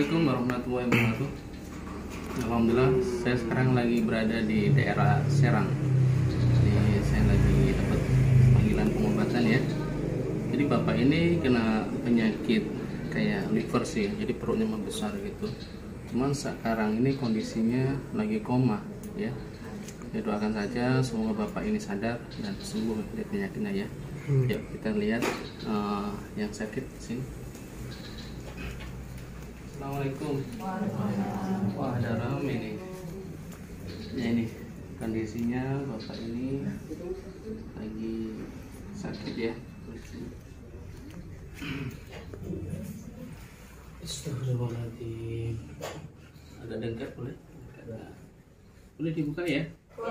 Assalamualaikum warahmatullahi wabarakatuh. Alhamdulillah, saya sekarang lagi berada di daerah Serang. Jadi saya lagi dapat panggilan pengobatan ya. Jadi bapak ini kena penyakit kayak liver sih, jadi perutnya membesar gitu. Cuman sekarang ini kondisinya lagi koma ya. Ya doakan saja semoga bapak ini sadar dan sembuh dari penyakitnya ya. Yuk kita lihat yang sakit sini. Assalamualaikum. Wah, ada rame nih. Ya ini kondisinya bapak ini lagi sakit ya. Astagfirullahaladzim. Agak dekat boleh? Boleh dibuka ya?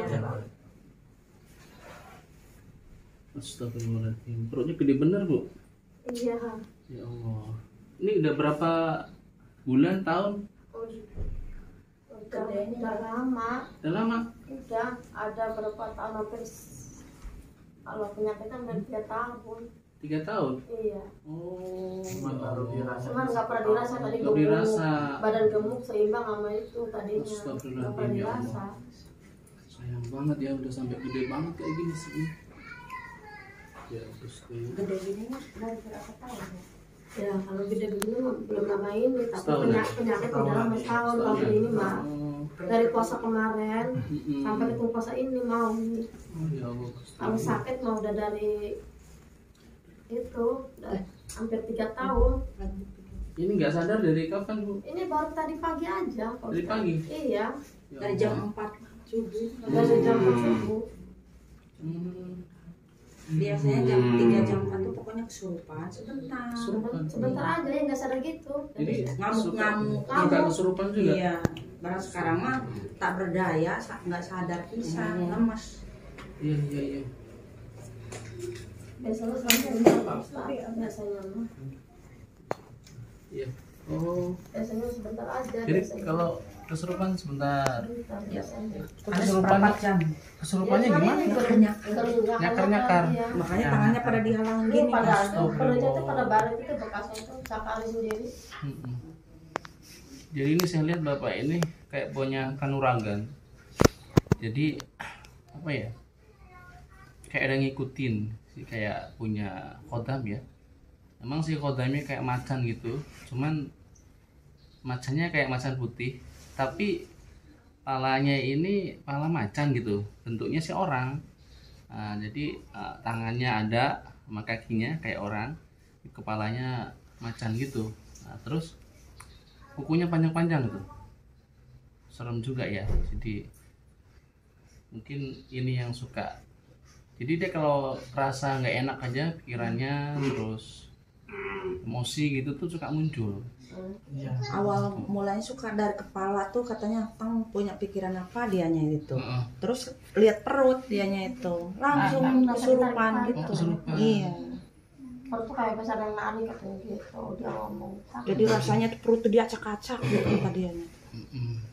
Astagfirullahaladzim. Perutnya gede bener bu? Iya. Ya Allah. Ini udah berapa bulan, tahun? Udah lama. Udah lama? Udah ada berapa tahun hampir. Kalau penyakitnya hampir 3 tahun. 3 tahun? Iya. Oh. Cuman nggak pernah dirasa tadi Nggak gemuk. dirasa. Badan gemuk seimbang sama itu tadinya. Astagfirullahaladzim, Nggak pernah ya dirasa. Allah. Sayang banget ya udah sampai gede banget kayak gini sih. Ya Gusti. Gede gini dari berapa tahun ya? Ya kalau gede begini mah belum lama ini, tapi Setahun ya? penyakit udah lama setahun kalau ya? ini mah. Oh. Dari puasa kemarin Mm-mm. sampai ke puasa ini mau. Oh ya Allah Gusti. Kalau sakit mau udah dari itu udah hampir 3 tahun. Ini nggak sadar dari kapan bu? Ini baru tadi pagi aja. Pak Dari Ustaz. pagi? Iya. Ya Dari Allah. jam 4 subuh. Dari jam 4 subuh. Hmm. Biasanya jam 3 jam 4 tuh pokoknya kesurupan sebentar. Sebentar aja ya nggak sadar gitu. Jadi Ngamuk-ngamuk. suka kesurupan juga? Iya. Barang sekarang mah tak berdaya, nggak sadar pisan, lemes. Iya iya iya. Biasanya sebentar Pak Ustaz. Biasanya mah. Iya. Oh. Biasanya sebentar aja. Jadi biasanya. kalau kesurupan sebentar. Sebentar, biasanya. Kesurupannya, jam. kesurupannya Ya, gimana? ini Nyakar-nyakar. Iya. Makanya Ya. tangannya pada dihalang Ini gini. pada Astagfirullah. perutnya tuh pada baret itu bekasnya itu cakari sendiri. Mm-mm. Jadi ini saya lihat bapak ini kayak punya kanuragan. Jadi apa ya? Kayak ada ngikutin, sih kayak punya kodam ya. Emang sih kodamnya kayak macan gitu, cuman macannya kayak macan putih, tapi palanya ini pala macan gitu, bentuknya sih orang. Nah, jadi tangannya ada, sama kakinya kayak orang, kepalanya macan gitu. Nah, terus kukunya panjang-panjang gitu, serem juga ya. Jadi mungkin ini yang suka. Jadi dia kalau rasa nggak enak aja pikirannya, terus emosi gitu tuh suka muncul. Awal mulanya suka dari kepala tuh katanya Tang punya pikiran apa dianya itu. Heeh. Terus lihat perut dianya itu langsung kesurupan gitu. kesurupan. Iya. Perut tuh kayak besar yang nari katanya gitu. Dia ngomong. Jadi rasanya tuh perut tuh diacak-acak gitu kata dianya. Mm-mm.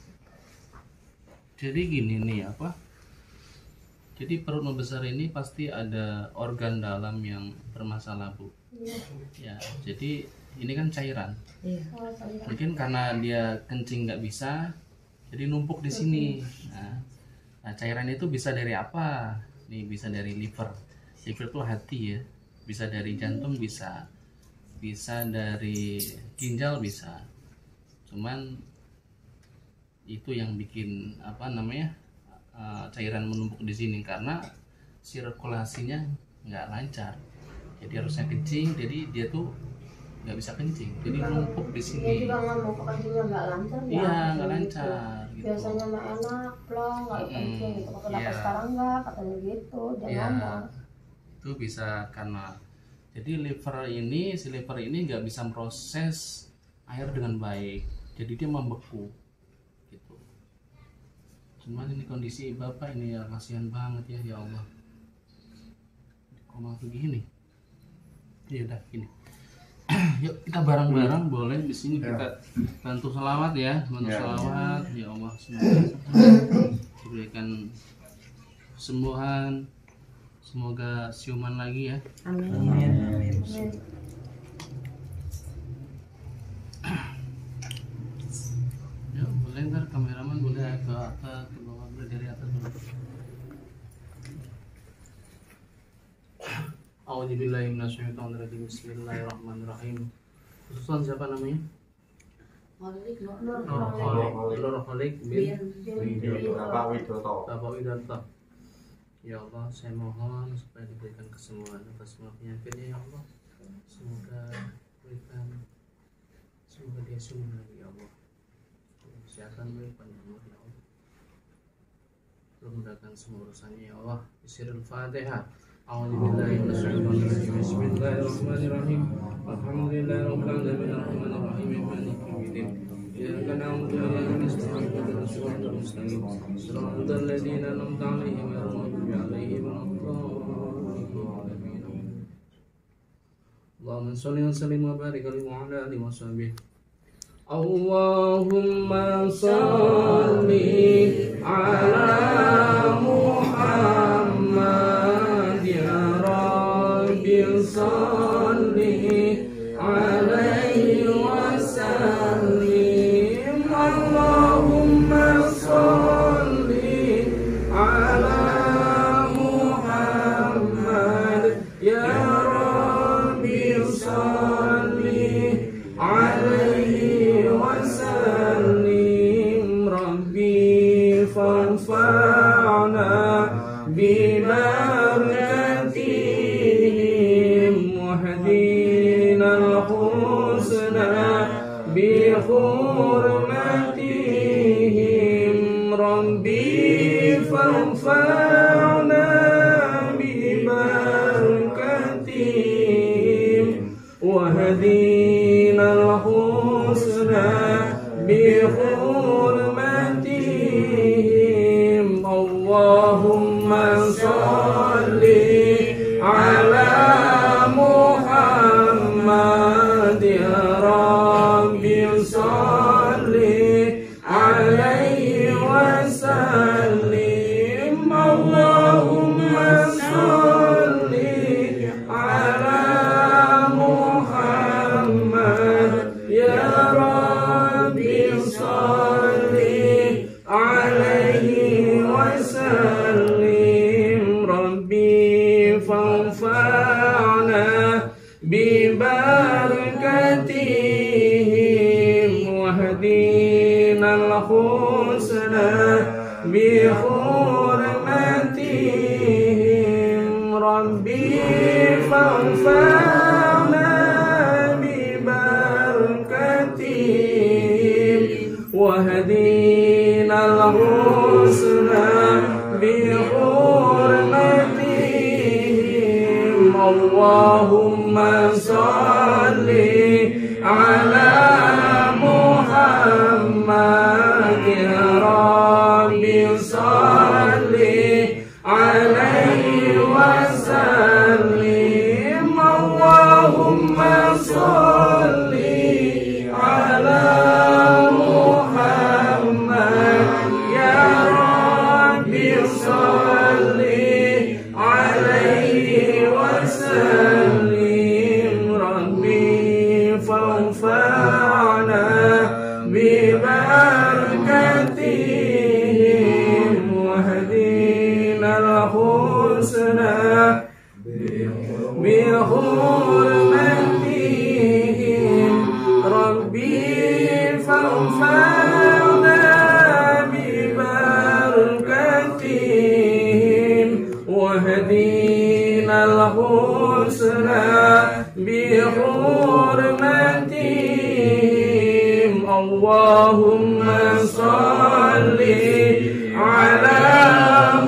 Jadi gini nih apa? Jadi perut membesar ini pasti ada organ dalam yang bermasalah bu. Ya, jadi ini kan cairan. Iya. Mungkin karena dia kencing nggak bisa, jadi numpuk di sini. Nah, cairan itu bisa dari apa? Nih bisa dari liver. Liver itu hati ya. Bisa dari jantung bisa, bisa dari ginjal bisa. Cuman itu yang bikin apa namanya cairan menumpuk di sini karena sirkulasinya nggak lancar. Jadi harusnya kencing, jadi dia tuh nggak bisa kencing, jadi numpuk di Dia sini. juga ngomong kencingnya nggak lancar. Iya ya, nggak gitu. lancar. Gitu. Biasanya mah enak, plong, nggak kencing gitu. Kenapa Iya. sekarang nggak? Katanya gitu. Dia Ya, ngomong. itu bisa karena jadi si liver ini nggak bisa proses air dengan baik, jadi dia membeku gitu. Cuman ini kondisi bapak ini ya kasihan banget ya Allah. Koma begini. Ya udah gini. Yuk kita bareng-bareng boleh di sini kita bantu selawat ya, bantu selawat ya Allah, semoga diberikan kesembuhan, semoga siuman lagi ya. Amin. Amin. ke atas, ke bawah, dari atas dulu. A'udzubillahi minasyaitonirrajim. Bismillahirrahmanirrahim. Khususan siapa namanya? Nur Khalik bin Bapak Widodo. Bapak Widodo. Ya Allah, saya mohon supaya diberikan kesembuhan atas semua penyakitnya ya Allah. Semoga dia sembuh lagi ya Allah. Kesehatan baik, panjang umur ya Allah. Mudahkan semua urusannya ya Allah. Bismillahirrahmanirrahim. Fatihah. A'udzubillahi minasyaitonirrajim. Bismillahirrahmanirrahim. Alhamdulillahirabbil alamin arrahmanirrahim maliki yaumiddin. Iyyaka na'budu wa iyyaka nasta'in ihdinas siratal mustaqim. Shiratal ladzina an'amta 'alaihim ghairil maghdubi 'alaihim waladdallin. Allahumma shalli wa sallim wa barik 'alaihi wa 'ala alihi wa sahbihi. Allahumma shalli 'ala Muhammad ya Rabbi shalli 'alaihi wa sallim. Allahumma shalli 'ala Muhammad ya Rabbi shalli 'alaihi wa sallim. Rabbi fanfa'na bibarakatihim wahdina al-husna bihurmatihim. Rabbi fanfa'na bibarakatihim wahdina al-husna bihurmatihim. Allahumma shalli 'ala Muhammad ya Rabbi shalli 'alaihi wa sallim. Allahumma shalli 'ala Muhammad ya Rabbi shalli 'alaihi wa sallim. Rabbi fanfa'na bibarakatihim wahdina al-husna bihurmatihim. Rabbi fanfa'na bibarakatihim wahdina al-husna bihurmatihim. Allahumma shalli 'ala Muhammad ya Rabbi shalli 'alaihi wa sallim. Allahumma shalli 'ala Muhammad ya Rabbi shalli 'alaihi wa sallim. Rabbi fanfa'na bibarakatihim wahdina al-husna bihurmatihim. Rabbi fanfa'na bibarakatihim wahdina al-husna bihurmatihim. Allahumma shalli 'ala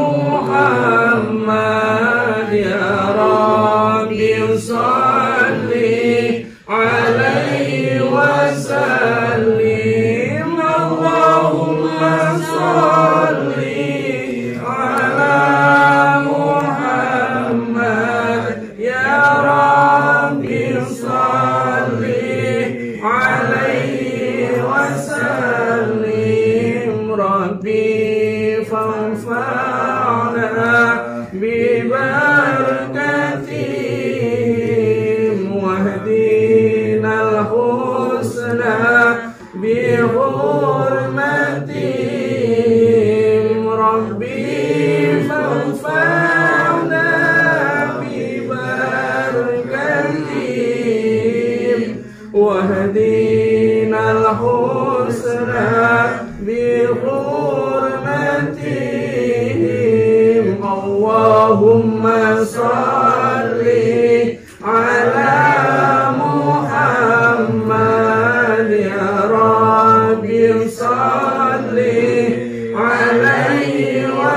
Muhammad ya Rabbi shalli 'alaihi wa sallim. Allahumma shalli 'ala Muhammad ya Rabbi shalli 'alaihi wa sallim. Rabbi fanfa'na bibarakatihim wahdina al-husna bihurmatihim. الحسنى بحرمتهم اللهم صل على محمد يا ربي صل عليه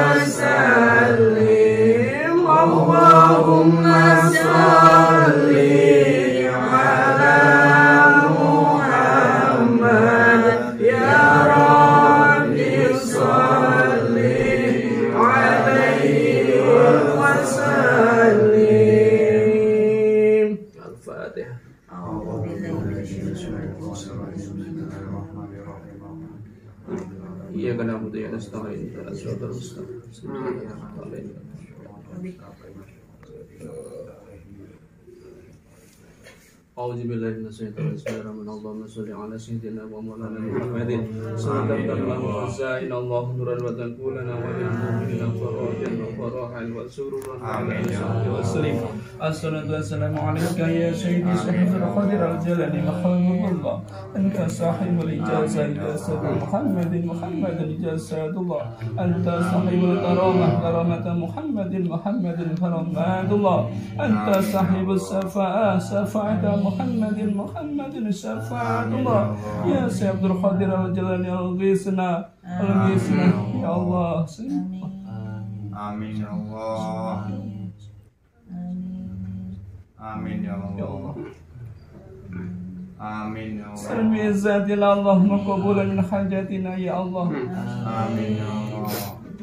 وسلم اللهم صل على محمد يا ربي صل عليه وسلم. الفاتحة. إياك نعبد وإياك نستعين اهدنا الصراط المستقيم صراط الذين أنعمت أعوذ بالله من الشيطان الرجيم اللهم صل على سيدنا ومولانا محمد صلى الله عليه الله نورا وتنقلنا وللمؤمنين فرجا وفرحا وسرورا وسلم. الصلاة والسلام عليك يا سيدي صاحب القدر الجلال محمد الله أنت صاحب الإجازة إجازة محمد إجازة الله أنت صاحب الكرامة كرامة محمد كرامة الله أنت صاحب الشفاعة شفاعة محمد شفاعة الله يا سيد القدر الجلال الغيثنا يا الله. Amin ya Allah. Amin ya Allah. Amin ya Allah. سلمي ذاتنا اللهم قبولا من حاجاتنا يا الله. Amin ya Allah.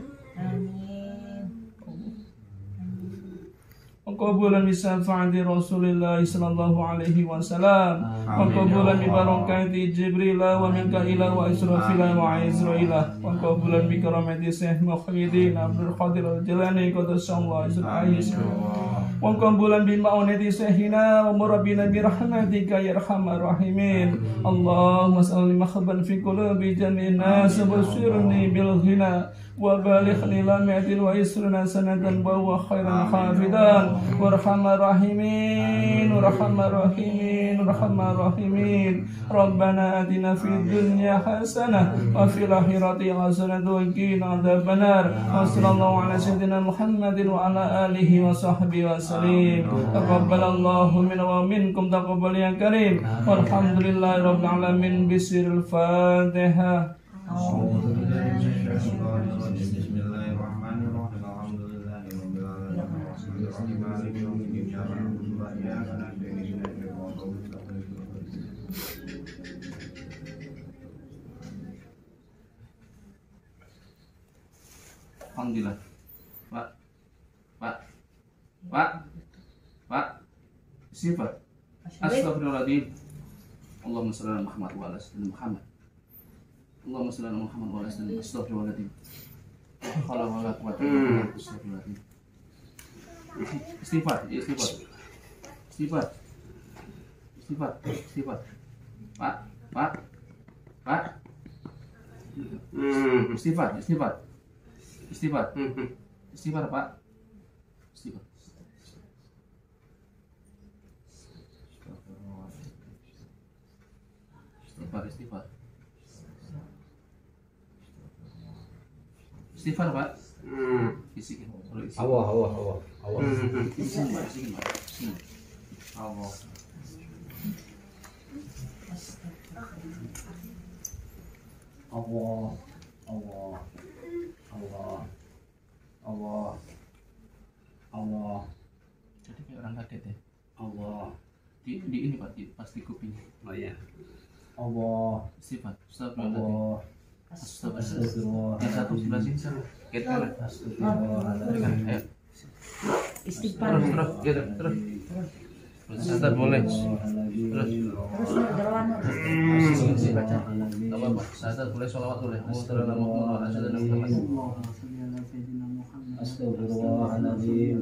وقبولا بشفاعة رسول الله صلى الله عليه وسلم وقبولا ببركات جبريل وميكائيل وإسرافيل وعزرائيل وقبولا بكرامة شيخ محمد عبد القادر الجيلاني قدس الله سره وقبولا بمعونة شيخنا ومربينا برحمتك يا أرحم الراحمين. اللهم صل محبا في قلوب جميع الناس وبشرني بالغنى وبالغني لمعة ويسرنا سنة وهو خيرا حافظا وارحم الراحمين ربنا آتنا في الدنيا حسنة وفي الآخرة حسنة وقنا عذاب النار وصلى الله على سيدنا محمد وعلى آله وصحبه وسلم. تقبل الله منا ومنكم تقبل يا كريم والحمد لله رب العالمين. بسر الفاتحة. Bismillahirrahmanirrahim. Alhamdulillahirabbil alamin. Maliki yaumiddin. Iyyaka na'budu wa iyyaka nasta'in. Ihdinas siratal mustaqim. Alhamdulillah. Pak. Sifat. Astagfirullahaladzim. Allahumma shalli ala Muhammad wa ala sayyidina Muhammad. Allahumma shalli ala Muhammad wa ala sayyidina Astagfirullahaladzim. Qala wala quwwata illa billah. Astagfirullahaladzim. Istighfar. Pak. Istighfar, Pak. Istighfar, Pak. Isikin. Allah. Isikin, Pak. Allah. Jadi kayak orang kaget ya. Allah. Di ini Pak, pas di kuping. Oh ya. Allah. Sifat. Astagfirullah. Astagfirullah. Yang satu sebelah sini sana. Kita kan. Ayo. Istighfar. Terus. Ustaz boleh. Terus. Jalan. Enggak apa-apa. Ustaz boleh sholawat boleh. Astagfirullahaladzim.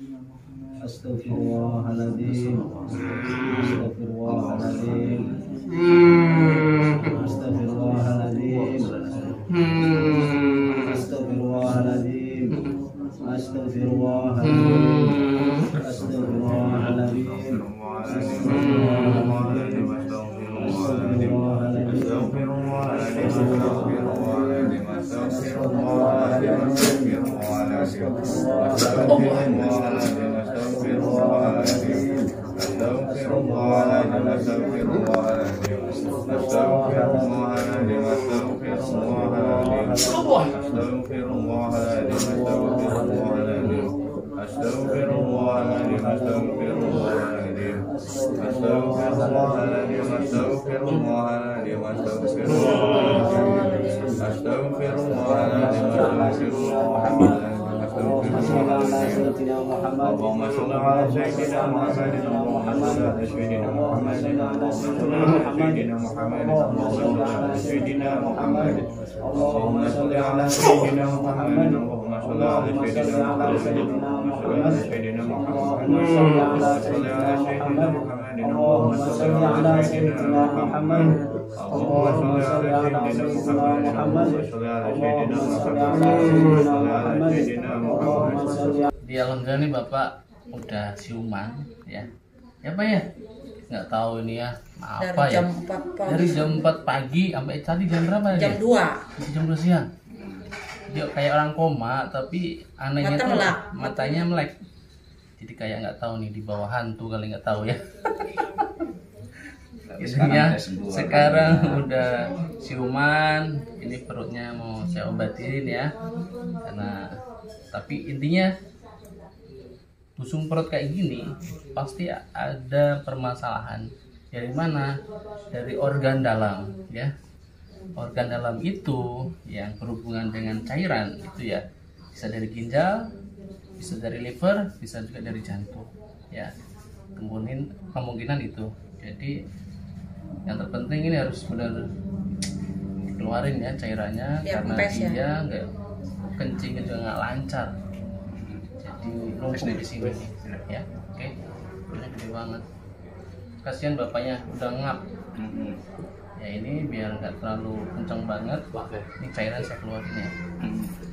Astagfirullahaladzim. Astagfirullahaladzim. Astagfirullahaladzim. Astagfirullahaladzim. Astaghfirullahaladzim, astaghfirullahaladzim, astaghfirullahaladzim, astaghfirullahaladzim, astaghfirullahaladzim, astaghfirullahaladzim, astaghfirullahaladzim, astaghfirullahaladzim, astaghfirullahaladzim, astaghfirullahaladzim. اللهم صل على سيدنا محمد اللهم صل على سيدنا محمد اللهم صل على سيدنا محمد اللهم صل على سيدنا محمد اللهم صل على سيدنا محمد اللهم صل على سيدنا محمد اللهم صل على سيدنا محمد اللهم صل على سيدنا محمد اللهم صل على سيدنا محمد اللهم صل على سيدنا محمد صل على سيدنا محمد صل على سيدنا محمد. Di alhamdulillah nih Bapak udah siuman ya. Ya Pak ya? Nggak tahu ini ya. Apa Dari ya? jam 4 pagi. Dari jam 4 pagi sampai tadi jam berapa ya? Jam 2. Jam 2 siang. Dia kayak orang koma tapi anehnya Mata tuh melek. matanya melek. Jadi kayak nggak tahu nih di bawah hantu kali nggak tahu ya. Intinya sekarang udah siuman, ini perutnya mau saya obatin ya. Karena tapi intinya busung perut kayak gini pasti ada permasalahan. Dari mana? Dari organ dalam ya. Organ dalam itu yang berhubungan dengan cairan itu ya. Bisa dari ginjal, bisa dari liver, bisa juga dari jantung ya. Kemungkinan itu. Jadi yang terpenting ini harus benar keluarin ya cairannya Ya, karena kempes ya. dia nggak kencing juga nggak lancar, jadi numpuk di sini ya. Oke, ini gede banget. Kasihan bapaknya udah ngap. Ya ini biar nggak terlalu kencang banget. Ini cairan saya keluarin ya.